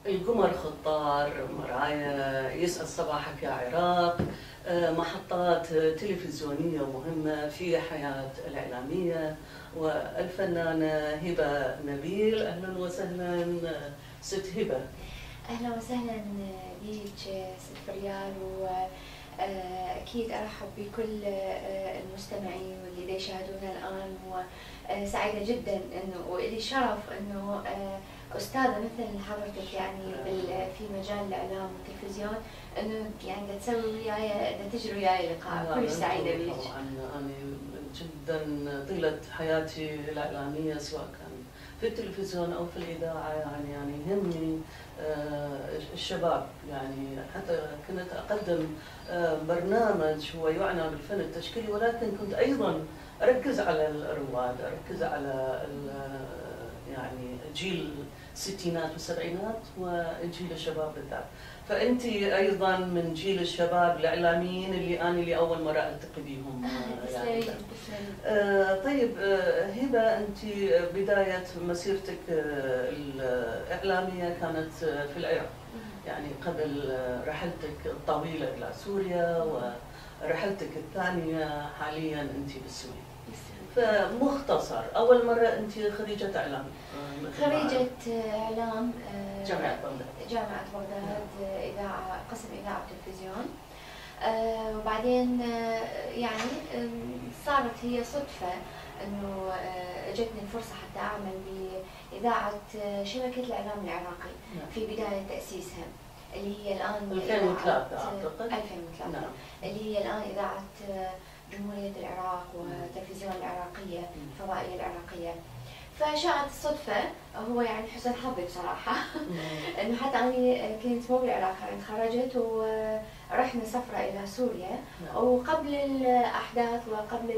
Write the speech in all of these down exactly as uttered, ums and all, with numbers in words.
القمر خطار، مرايا، يسعد صباحك يا عراق، محطات تلفزيونية مهمة في حياة الإعلامية والفنانة هبة نبيل. أهلا وسهلا ست هبة. أهلا وسهلا بيك ست فريال، وأكيد أرحب بكل المستمعين واللي يشاهدونا الآن، وسعيدة جدا إنه وإلي شرف إنه أستاذة مثل حضرتك يعني في مجال الإعلام والتلفزيون إنه يعني تسوي وياي تجري وياي لقاء. كلش سعيدة بيك. طبعا أنا جدا طيلة حياتي الإعلامية سواء كان في التلفزيون أو في الإذاعة يعني يعني يهمني الشباب، يعني حتى كنت أقدم برنامج هو يعنى بالفن التشكيلي، ولكن كنت أيضا أركز على الرواد، أركز على يعني جيل الستينات والسبعينات وجيل الشباب بالذات. فأنت أيضا من جيل الشباب الإعلاميين اللي أنا اللي أول مرة ألتقي بهم. يعني آه طيب آه هبة، أنت بداية مسيرتك آه الإعلامية كانت في العراق، يعني قبل رحلتك الطويلة إلى سوريا ورحلتك الثانية حاليا أنت بالسويد. فمختصر، أول مرة أنت خريجة إعلام؟ خريجة إعلام جامعة بغداد. جامعة بغداد، إذاعة، قسم إذاعة وتلفزيون. وبعدين يعني صارت هي صدفة إنه اجتني الفرصة حتى أعمل بإذاعة شبكة الإعلام العراقي في بداية تأسيسها، اللي هي الآن ألفين وثلاثة أعتقد. ألفين وثلاثة نعم. اللي هي الآن إذاعة جمهورية العراق والتلفزيون العراقية، الفضائية العراقية. فشاءت الصدفة، هو يعني حسن حظي بصراحة إنه حتى أنا كنت مو بالعراق، يعني تخرجت ورحنا سفرة إلى سوريا، وقبل الأحداث وقبل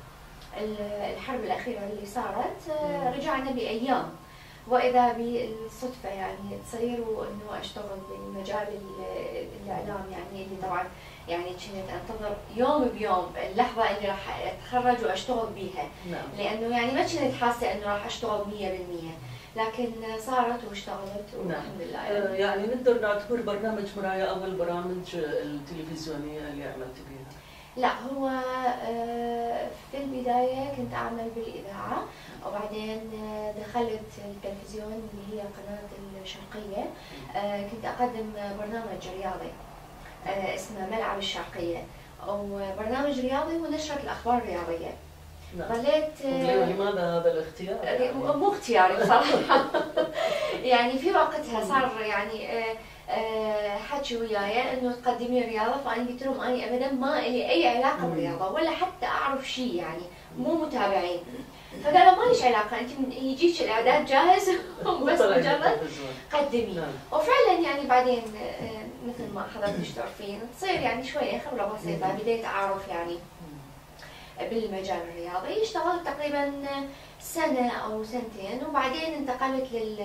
الحرب الأخيرة اللي صارت رجعنا بأيام، وإذا بالصدفة يعني تصير وإنه أشتغل بمجال الإعلام، يعني اللي طبعا يعني كنت انتظر يوم بيوم اللحظه اللي راح اتخرج واشتغل بيها. نعم. لانه يعني ما كنت حاسه انه راح اشتغل مية بالمية، لكن صارت واشتغلت والحمد لله. يعني, يعني نقدر نعتبر برنامج مرايا اول برامج التلفزيونيه اللي عملت بيها؟ لا، هو في البدايه كنت اعمل بالاذاعه، وبعدين دخلت التلفزيون اللي هي قناه الشرقيه، كنت اقدم برنامج رياضي اسمه ملعب الشرقية، وبرنامج رياضي ونشرة الأخبار الرياضية. ظليت لماذا هذا الاختيار؟ مو اختياري بصراحة يعني في وقتها صار يعني حكي وياي انه تقدمي رياضة، فأنا قلت لهم أنا أبدا ما لي أي علاقة بالرياضة ولا حتى أعرف شيء، يعني مو متابعين. فقالوا ما ليش علاقة، أنت يجيك الإعداد جاهز بس مجرد قدمي. وفعلا يعني بعدين مثل ما حضرتك تشترفين تصير يعني شوية خبرة بسيطة، بديت أعرف يعني بالمجال الرياضي. اشتغلت تقريبا سنة أو سنتين، وبعدين انتقلت لل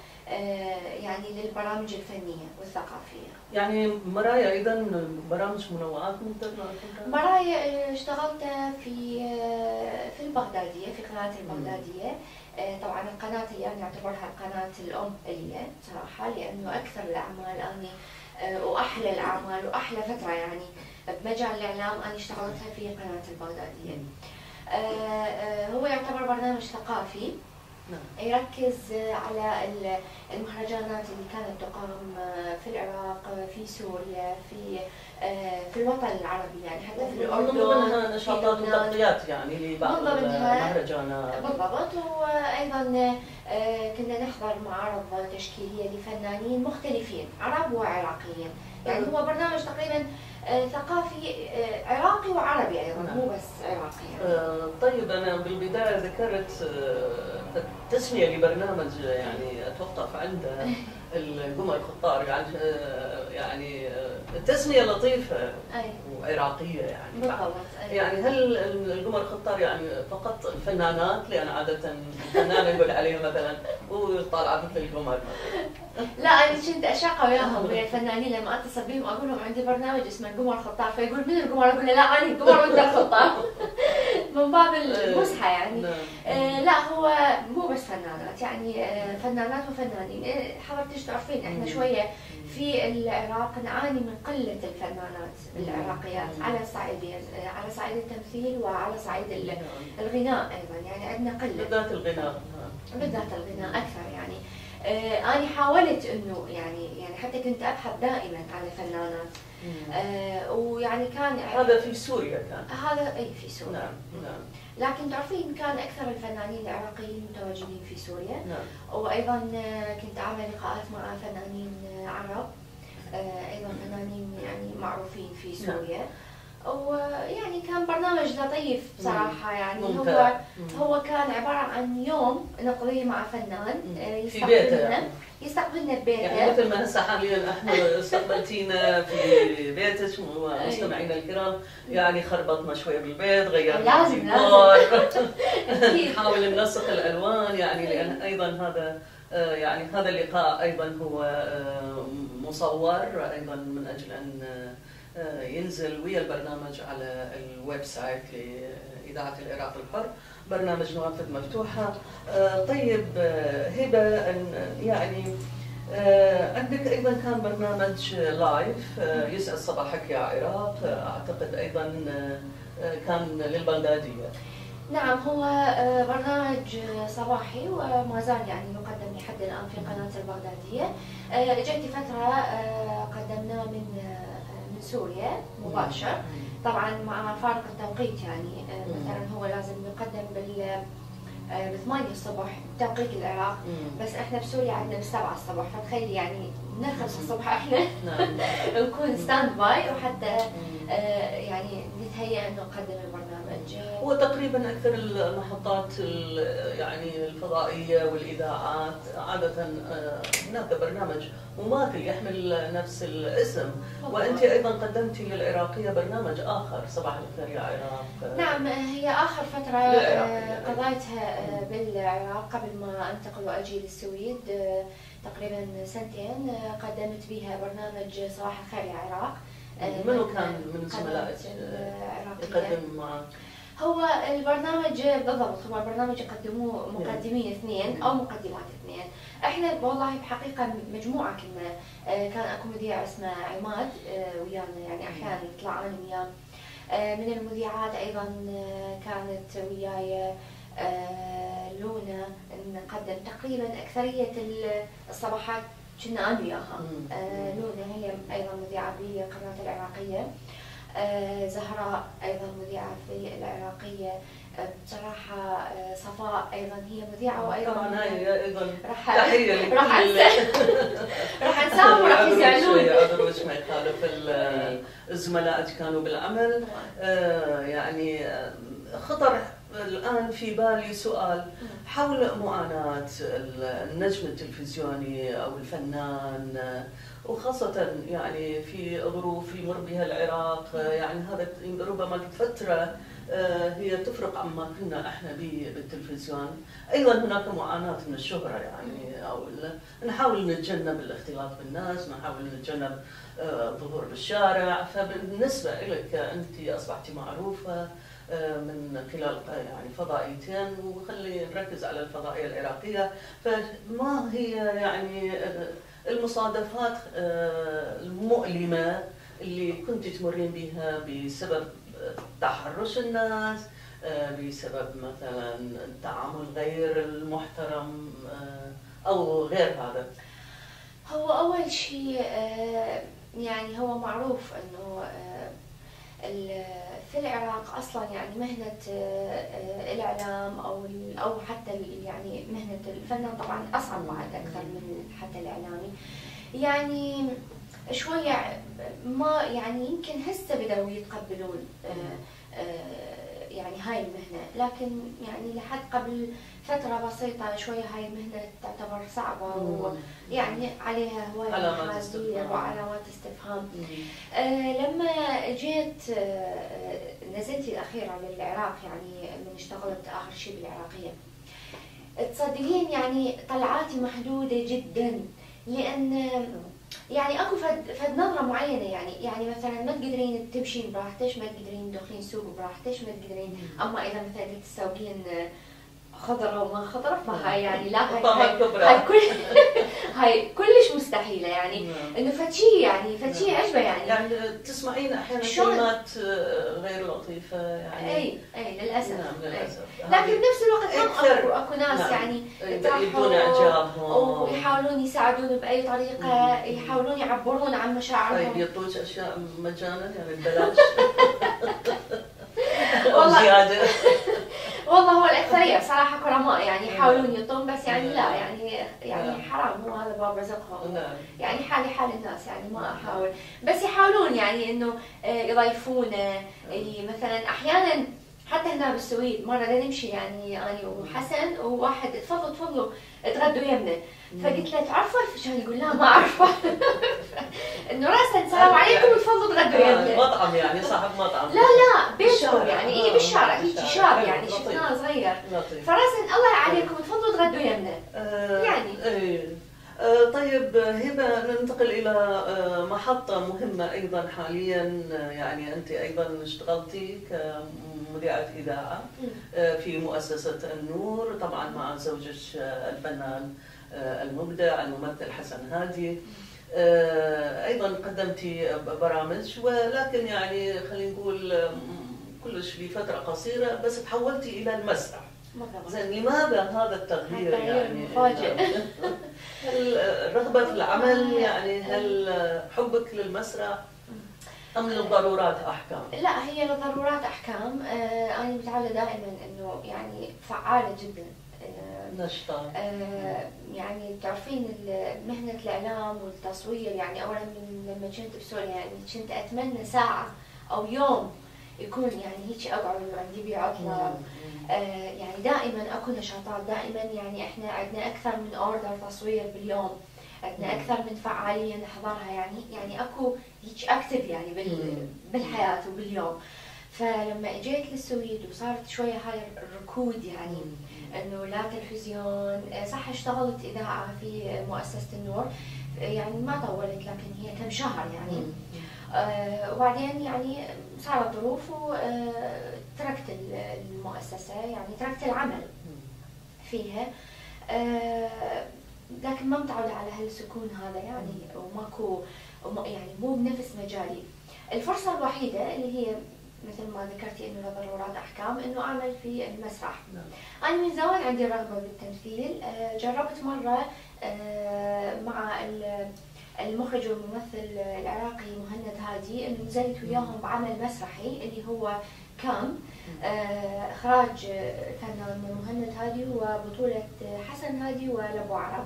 يعني للبرامج الفنية والثقافية. يعني مرايا إذا برامج منوعات مثل مرايا اشتغلت في في البغدادية، في قناة البغدادية. طبعا القناة اللي أنا أعتبرها القناة الأم لي صراحة، لأنه أكثر الأعمال أني وأحلى الأعمال وأحلى فترة يعني بمجال الإعلام أنا اشتغلتها في قناة البغدادية. هو يعتبر برنامج ثقافي يركز على المهرجانات اللي كانت تقام في العراق، في سوريا، في في الوطن العربي، يعني حتى في الأردن. من ضمنها نشاطات وتغطيات يعني لبعض المهرجانات. بالضبط. وأيضا كنا نحضر معارض تشكيلية لفنانين مختلفين عرب وعراقيين، يعني هو برنامج تقريبا ثقافي عراقي وعربي ايضا، مو بس عراقي. يعني. طيب انا بالبدايه ذكرت التسميه لبرنامج يعني اتوقف عند القمر خطار، يعني يعني التسميه لطيفه وعراقيه يعني. بالضبط. يعني هل القمر خطار يعني فقط الفنانات؟ لان عاده الفنانه يقول عليها مثلا وطالعه مثل القمر مثلا. لا، انا كنت اشاق وياهم ويا الفنانين لما اتصل بهم اقول لهم عندي برنامج اسمه القمر خطار، فيقول من القمر؟ اقول له لا انا القمر وانت الخطار. من باب المزحة يعني. نعم. آه لا هو مو بس فنانات، يعني آه فنانات وفنانين. حضرتك تعرفين احنا شوية في العراق نعاني من قلة الفنانات العراقيات على صعيدين، على صعيد التمثيل وعلى صعيد الغناء ايضا، يعني عندنا قلة بالذات الغناء. بالذات الغناء اكثر يعني. آه انا حاولت انه يعني يعني حتى كنت ابحث دائما على فنانات. آه ويعني كان هذا في سوريا كان. هذا اي في سوريا. نعم نعم. لكن تعرفين كان اكثر الفنانين العراقيين متواجدين في سوريا. نعم. وايضا كنت اعمل لقاءات مع فنانين عرب، ايضا فنانين يعني معروفين في سوريا. نعم. ويعني كان برنامج لطيف بصراحه، يعني هو هو كان عباره عن يوم نقضيه مع فنان في بيته، يستقبلنا ببيته، يعني مثل ما هسه حاليا احنا استقبلتينا في بيتك مستمعينا الكرام، يعني خربطنا شويه بالبيت، غيرنا الديكور، نحاول ننسق الالوان، يعني لان ايضا هذا يعني هذا اللقاء ايضا هو مصور ايضا من اجل ان ينزل ويا البرنامج على الويب سايت لإذاعة العراق الحر، برنامج نوافذ مفتوحة. طيب هبة، يعني عندك أيضا كان برنامج لايف يسعد صباحك يا عراق، أعتقد أيضا كان للبغدادية. نعم، هو برنامج صباحي وما زال يعني يقدم لحد الآن في قناة البغدادية. جت فترة قدمناه من من سوريا مباشر، طبعا مع فارق التوقيت، يعني مثلا هو لازم يقدم بال بثمانية الصبح بتوقيت العراق، بس احنا بسوريا عندنا بسبعة الصبح، فتخيلي يعني من الخمسة الصبح احنا نكون ستاند باي وحتى يعني نتهيأ انه نقدم البرنامج. هو تقريبا اكثر المحطات يعني الفضائيه والاذاعات عاده هناك برنامج مماثل يحمل نفس الاسم، وانت ايضا قدمتي للعراقيه برنامج اخر، صباح الخير يا عراق. نعم، هي اخر فتره قضيتها بالعراق قبل ما انتقل واجي للسويد تقريبا سنتين، قدمت بها برنامج صباح الخير يا عراق. منو كان من زملائك يقدم معك؟ هو البرنامج بالضبط، هو البرنامج يقدموه مقدمين اثنين او مقدمات اثنين. احنا والله بحقيقه مجموعه كنا، كان اكو مذيع اسمه عماد ويانا، يعني احيانا يطلع انا وياه. من المذيعات ايضا كانت وياي لونا، نقدم تقريبا اكثريه الصباحات كنا انا وياها. لونا هي ايضا مذيعه بقناه العراقيه، زهراء ايضا مذيعه في العراقيه، بصراحه صفاء ايضا هي مذيعه، وايضا طبعا هي ايضا راح تحيه راح راح انساهم وراح يزعلون. اذروش ما يخالف الزملاء كانوا بالعمل. يعني خطر الآن في بالي سؤال حول معاناة النجم التلفزيوني أو الفنان، وخاصة يعني في ظروف يمر بها العراق، يعني هذا ربما فترة هي تفرق عما كنا احنا به بالتلفزيون. ايضا هناك معاناة من الشهرة، يعني او نحاول نتجنب الاختلاط بالناس، نحاول نتجنب الظهور بالشارع. فبالنسبة لك انت اصبحتي معروفة من خلال يعني فضائيتين، وخلي نركز على الفضائية العراقية، فما هي يعني المصادفات المؤلمة اللي كنت تمرين بها بسبب تحرش الناس، بسبب مثلا التعامل غير المحترم او غير هذا؟ هو اول شيء يعني هو معروف انه في العراق اصلا يعني مهنه الاعلام او او حتى يعني مهنه الفنان طبعا اصعب بعد اكثر من حتى الاعلامي، يعني شويه ما يعني يمكن هسه بدأوا يتقبلون يعني هاي المهنه، لكن يعني لحد قبل فتره بسيطه شويه هاي المهنه تعتبر صعبه ويعني عليها هوايه محاذير وعلامات استفهام. آه لما جيت آه نزلتي الاخيره للعراق، يعني من اشتغلت اخر شيء بالعراقيه، تصدقين يعني طلعاتي محدوده جدا، لان يعني اكو فد فد نظره معينه، يعني يعني مثلا ما تقدرين تمشين براحتك، ما تقدرين تدخلين السوق براحتك، ما تقدرين، اما اذا مثلا تسوقين خضره وما خضره فهاي يعني لا، هاي هاي, هاي كل هاي كلش مستحيله يعني انه فشي يعني فشي عجبه يعني يعني تسمعين احيانا كلمات غير لطيفه يعني. اي اي للاسف. نعم للاسف. لكن بنفس الوقت هم اكو اكو ناس نعم. يعني يبدون اعجابهم ويحاولون يساعدون باي طريقه، يحاولون يعبرون عن مشاعرهم. طيب يعطوك اشياء مجانا يعني ببلاش؟ والله زياده والله هو الاكثريه بصراحه كرماء يعني يحاولون يعطون، بس يعني لا يعني يعني حرام، هو هذا باب رزقهم يعني، حالي حال الناس يعني ما احاول، بس يحاولون يعني انه يضيفونا. مثلا احيانا حتى هنا بالسويد مره بدنا نمشي يعني انا وحسن وواحد، تفضلوا تفضلوا اتغدوا يمنا، فقلت له تعرفوا الفشل؟ يقول لا ما اعرفه. انه راسا السلام عليكم تفضلوا تغدوا يمنا. مطعم يعني صاحب مطعم؟ لا لا بيتهم يعني، اي بالشارع هيك شاب يعني شفناه صغير، فراسا الله عليكم تفضلوا تغدوا يمنا يعني. طيب هبه، ننتقل الى محطه مهمه ايضا حاليا، يعني انت ايضا اشتغلتي كمذيعه اذاعه في مؤسسه النور، طبعا مع زوجك الفنان المبدع الممثل حسن هادي. ايضا قدمتي برامج، ولكن يعني خلينا نقول كلش لفتره قصيره بس تحولتي الى المسرح. زين، لماذا هذا التغيير يعني؟ مفاجئ. هل الرغبه في العمل يعني، هل حبك للمسرح ام للضرورات احكام؟ لا، هي للضرورات احكام. آه انا متعوده دائما انه يعني فعاله جدا، آه نشطه. آه يعني تعرفين مهنه الاعلام والتصوير، يعني اولا من لما كنت بسوريا يعني كنت اتمنى ساعه او يوم يكون يعني هيك اقعد عندي بيه عطله. آه يعني دائما اكو نشاطات، دائما يعني احنا عندنا اكثر من اوردر تصوير باليوم، عندنا اكثر من فعاليه نحضرها، يعني يعني اكو هيك اكتف يعني بالحياه وباليوم. فلما اجيت للسويد وصارت شويه هاي الركود يعني، انه لا تلفزيون، صح اشتغلت اذاعه في مؤسسه النور يعني ما طولت، لكن هي كم شهر يعني. آه وبعدين يعني صارت ظروف وتركت المؤسسه، يعني تركت العمل فيها. آه لكن ما متعوده على هالسكون هذا يعني، وماكو يعني مو بنفس مجالي. الفرصه الوحيده اللي هي مثل ما ذكرتي انه لضرورات احكام، انه اعمل في المسرح. انا من زمان عندي رغبه بالتمثيل. آه جربت مره آه مع المخرج والممثل العراقي مهند هادي، انه نزلت وياهم بعمل مسرحي اللي هو كام، آه اخراج الفنان مهند هادي وبطوله حسن هادي ولبو عرب.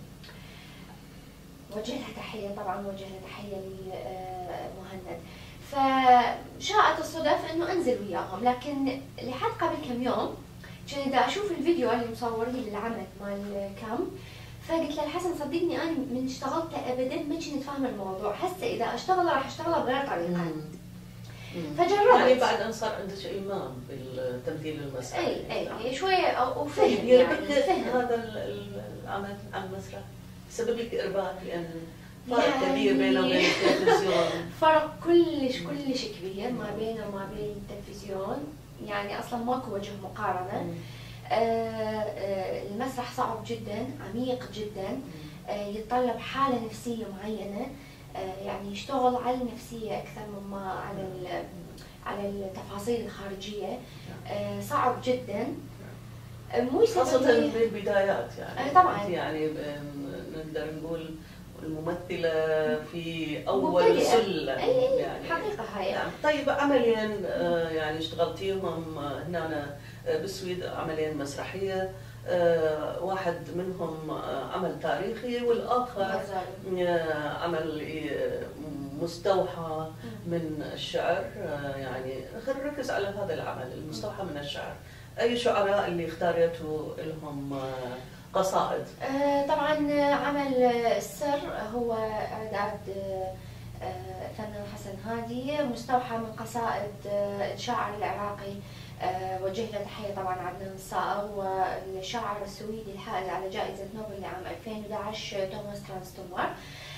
وجه لها تحيه، طبعا وجه لها تحيه لمهند. فشاءت الصدف انه انزل وياهم، لكن لحد قبل كم يوم كنت اشوف الفيديو اللي مصوريه للعمل مال كام، فقلت له الحسن صدقني انا من اشتغلت ابدا ما كنت فاهمه الموضوع، هسه اذا اشتغل راح اشتغله بغير طريقه. فجربت يعني بعد ان صار عندك ايمان بالتمثيل المسرحي. اي اي شويه وفهم يعني فهم هذا العمل على المسرح سبب لك ارباك، لان فرق كبير بينه وبين التلفزيون. فرق كلش كلش كبير ما بينه وما بين التلفزيون، يعني اصلا ماكو وجه مقارنه. آه آه المسرح صعب جدا، عميق جدا، آه يتطلب حاله نفسيه معينه، آه يعني يشتغل على النفسيه اكثر مما على على التفاصيل الخارجيه. آه صعب جدا، مو خاصه بالبدايات يعني. آه طبعا يعني نقدر نقول الممثلة في أول سلة يعني حقيقة هاي. نعم. طيب عملين يعني اشتغلتيهم هنا بالسويد، عملين مسرحية، واحد منهم عمل تاريخي والآخر عمل مستوحى من الشعر. يعني خلينا نركز على هذا العمل المستوحى من الشعر. أي شعراء اللي اختاريتوا لهم قصائد؟ آه طبعا عمل السر هو اعداد آه فنان حسن هادي، مستوحى من قصائد آه الشاعر العراقي آه وجه له تحيه طبعا عدنان الصائغ، والشاعر السويدي الحائز على جائزه نوبل لعام ألفين وأحد عشر توماس ترانستومر.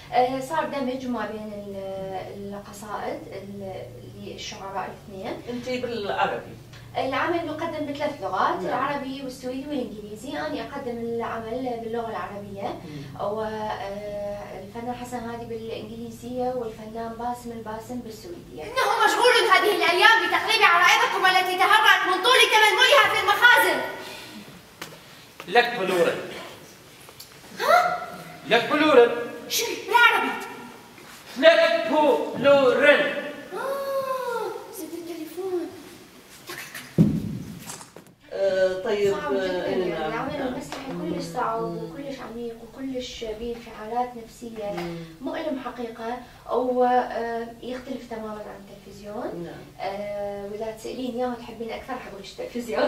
آه، صار دمج ما بين ال- القصائد للشعراء الاثنين. انت بالعربي؟ العمل يقدم بثلاث لغات، نعم. العربي والسويدي والانجليزي. انا اقدم العمل باللغه العربيه، والفنان حسن هادي بالانجليزيه، والفنان باسم الباسم بالسويديه. إنه مشغول هذه الأيام بتقليب عرائضكم التي تهرأت من طول تململها في المخازن. لك بلورن. ها؟ لك بلورن. شو بالعربي؟ لك بلورن. آه زد التليفون. آه طيب. صعب جدا، آه يعني نعم، العمل نعم. المسرحي كلش صعب وكلش عميق وكلش به انفعالات نفسيه، مؤلم حقيقه، ويختلف تماما عن التلفزيون. نعم. آه، واذا تسالين اياه تحبين اكثر حقول التلفزيون.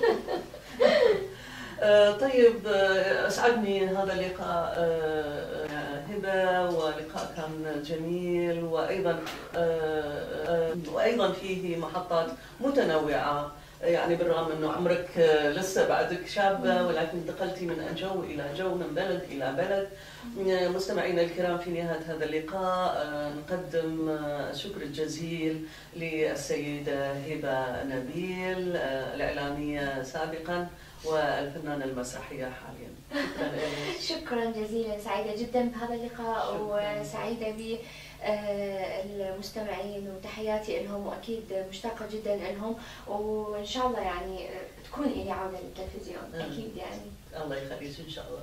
آه طيب، آه أسعدني هذا اللقاء آه هبة، ولقاء كان جميل، وأيضا آه آه وأيضا فيه محطات متنوعة. يعني بالرغم أنه عمرك آه لسه بعدك شابة، ولكن انتقلتي من جو إلى جو، من بلد إلى بلد. آه مستمعينا الكرام، في نهاية هذا اللقاء آه نقدم آه الشكر الجزيل للسيدة هبة نبيل، آه الإعلامية سابقا والفنانة المسرحية حاليا. شكرا لك. شكرا جزيلا، سعيدة جدا بهذا اللقاء، شكراً. وسعيدة بالمستمعين، وتحياتي لهم، واكيد مشتاقة جدا لهم، وان شاء الله يعني تكون لي عودة للتلفزيون. اكيد يعني. الله يخليك ان شاء الله.